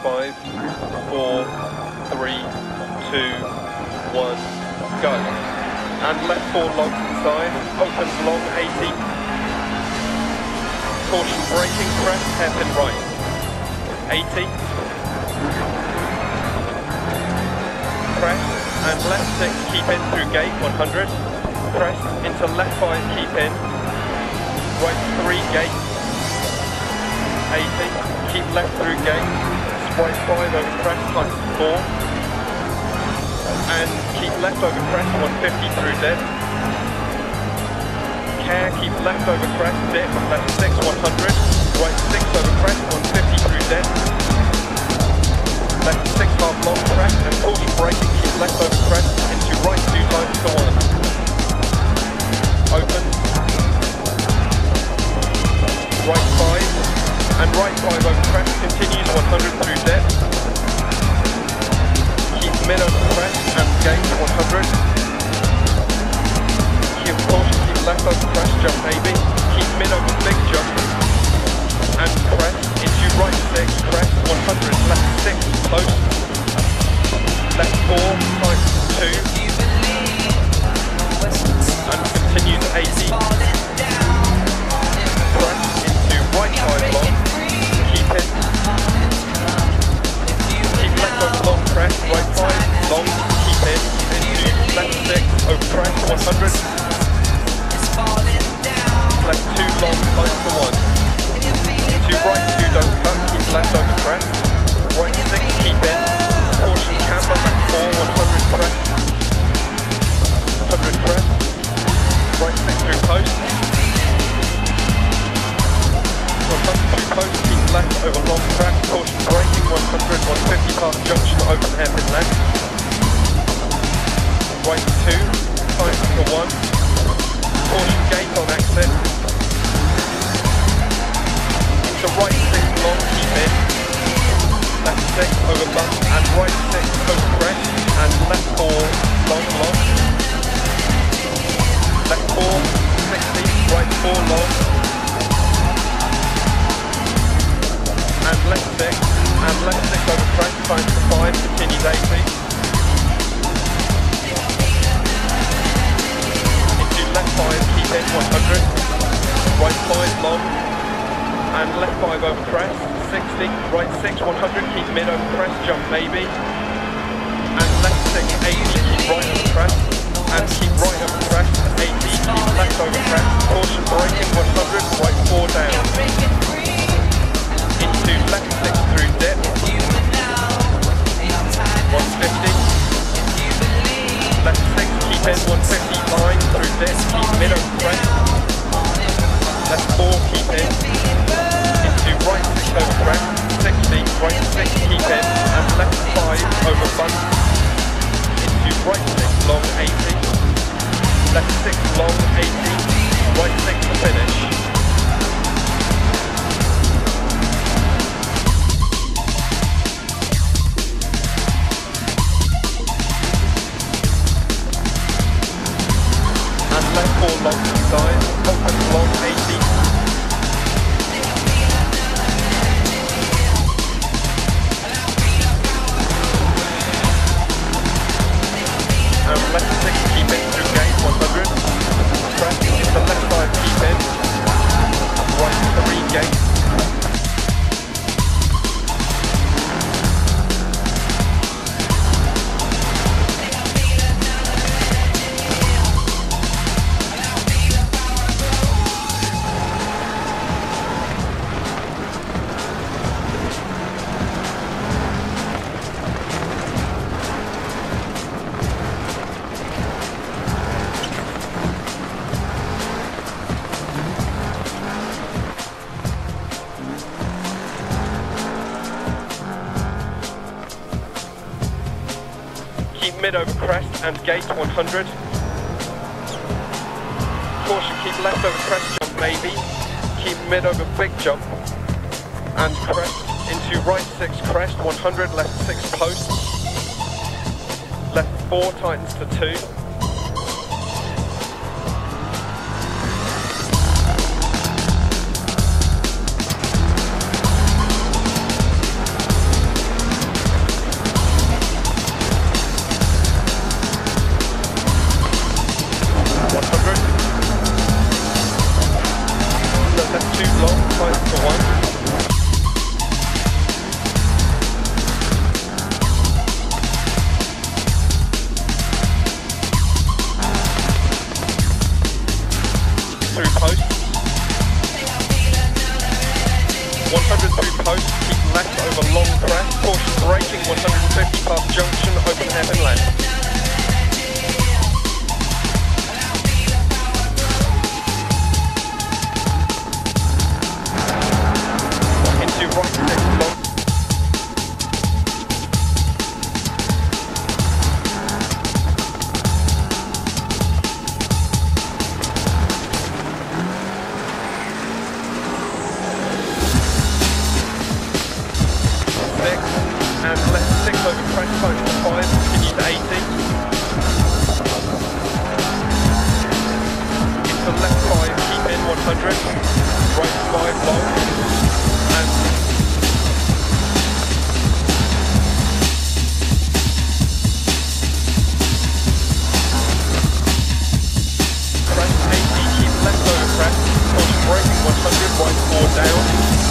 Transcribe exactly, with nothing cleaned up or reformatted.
five, four, three, two, one, go. And left four longs inside, opens long eighty. Caution braking, crest, hairpin right. eighty. Crest and left six, keep in through gate one hundred. Crest into left five, keep in. Right three, gate. eighty. Keep left through gate. Right five over crest, times four. And keep left over crest, one fifty through dip. Care, keep left over crest, dip, left six, one hundred. Right six over crest, one fifty through dip. Left six half long crest and caution braking, keep left over crest into right two times to one. Open. Right five and right five over crest, continues one hundred through dip. Keep mid over crest and gate one hundred. Keep caution, keep left over crest, jump maybe. Keep mid over big jump and crest into right six, crest one hundred, left six, close. Left four, times two. And continues eighty. Crest into right five long. Keep it. Keep left over long crest, right five, long, keep in. Into left six, over crest, one hundred. Left two long, close to one. Into right two, don't cut, keep left over crest. Right six, keep in. Caution camber, left four, one hundred crest. one hundred crest. Right six through post. one hundred through post, keep left over long crest. Caution braking, one hundred, one fifty past junction, open hairpin left. Right two, times to one. Caution gate on exit. Into right six long, keep in. Left six over bump and right six over crest and left four long long. Left four, sixty, right four long. And left six and left six over crest, times to five, continues eighty. Left five, keep in one hundred. Right five long. And left five over crest, sixty. Right six, one hundred. Keep mid over crest, jump maybe. And left six, eighty. Keep right over crest. And keep right over crest, eighty. Keep left over crest. Caution braking, one hundred. Right four down. Into left six through dip. one fifty. Left six, keep in one fifty, line through this, keep mid over crest. Left four, keep in. Into right six over crest, sixty, right six, keep in. And left five over bump. Into right six, long eighty. Left six, long eighty. Right six to finish. Left four long inside, open long eighty. And left six, keep in through gate one hundred. Crest into left five, keep in. Right three, gate. Mid over crest and gate one hundred. Caution, keep left over crest, jump maybe. Keep mid over big jump. And crest into right six crest, one hundred, left six post. Left four tightens to two. one hundred through post, keep left over long crest, caution braking, one hundred fifty past junction, open hairpin left. Into right six long. And left six over crest, phone to five, continue to eighty. Into left five, keep in one hundred. Right five long. And crest eighty, keep left over crest. Caution braking one hundred, right four down.